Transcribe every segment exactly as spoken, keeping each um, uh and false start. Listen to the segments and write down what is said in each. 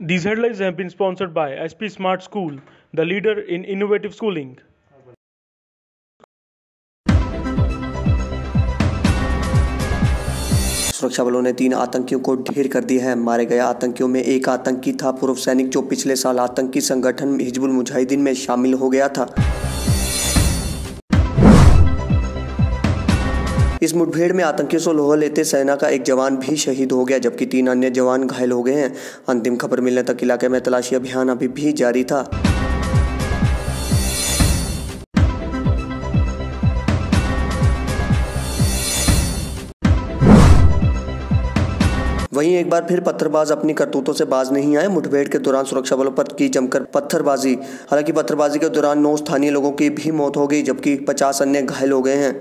These headlines have been sponsored by S P Smart School, the leader in innovative schooling. सुरक्षा बलों ने तीन आतंकियों को ढेर कर दिया है। मारे गए आतंकियों में एक आतंकी था पूर्व सैनिक जो पिछले साल आतंकी संगठन हिजबुल मुजाहिदीन में शामिल हो गया था। इस मुठभेड़ में आतंकियों से लोहा लेते सेना का एक जवान भी शहीद हो गया, जबकि तीन अन्य जवान घायल हो गए हैं। अंतिम खबर मिलने तक इलाके में तलाशी अभियान अभी भी जारी था। वहीं एक बार फिर पत्थरबाज अपनी करतूतों से बाज नहीं आए। मुठभेड़ के दौरान सुरक्षा बलों पर की जमकर पत्थरबाजी। हालांकि पत्थरबाजी के दौरान नौ स्थानीय लोगों की भी मौत हो गई, जबकि पचास अन्य घायल हो गए हैं।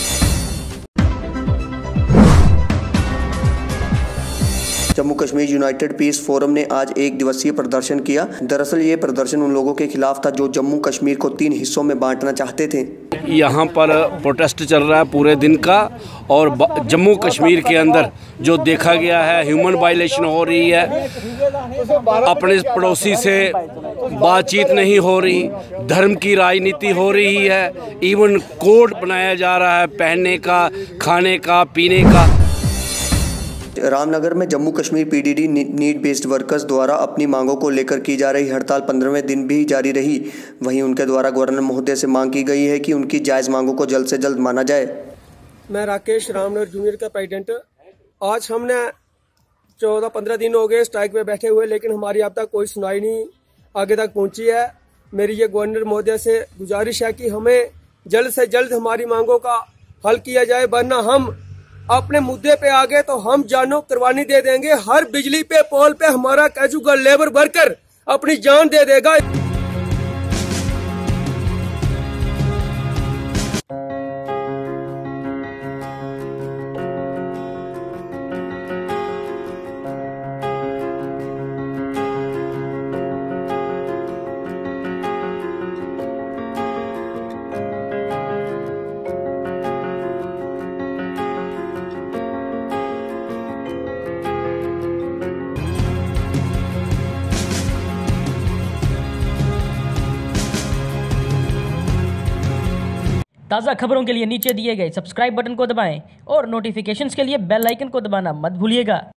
Jammu Kashmir united peace forum ने आज एक दिवसीय प्रदर्शन किया। दरअसल ये प्रदर्शन उन लोगों के खिलाफ था जो जम्मू कश्मीर को तीन हिस्सों में बांटना चाहते थे। यहाँ पर प्रोटेस्ट चल रहा है पूरे दिन का, और जम्मू कश्मीर के अंदर जो देखा गया है ह्यूमन वायलेशन हो रही है, अपने पड़ोसी से बातचीत नहीं हो रही, धर्म की राजनीति हो रही है, इवन कोड बनाया जा रहा है पहनने का, खाने का, पीने का। रामनगर में Jammu Kashmir PDD need based workers द्वारा अपनी मांगों को लेकर की जा रही हड़ताल पंद्रहवें दिन भी जारी रही। वहीं उनके द्वारा गवर्नर महोदय से मांग की गई है कि उनकी जायज़ मांगों को जल्द से जल्द माना जाए। मैं राकेश रामनगर जूनियर का प्रेसिडेंट। आज हमने चौदह पंद्रह दिन हो गए स्ट्राइक में बैठे हुए, लेकिन हमारी अब तक कोई सुनाई नहीं आगे तक पहुंची है। मेरी ये गवर्नर महोदय से गुजारिश है कि हमें जल्द से जल्द हमारी मांगों का हल किया जाए, वरना हम अपने मुद्दे पे आ गए तो हम जानों कुर्बानी दे देंगे। हर बिजली पे पोल पे हमारा कैजुअल लेबर वर्कर अपनी जान दे देगा। ताज़ा खबरों के लिए नीचे दिए गए सब्सक्राइब बटन को दबाएं और नोटिफिकेशंस के लिए बेल आइकन को दबाना मत भूलिएगा।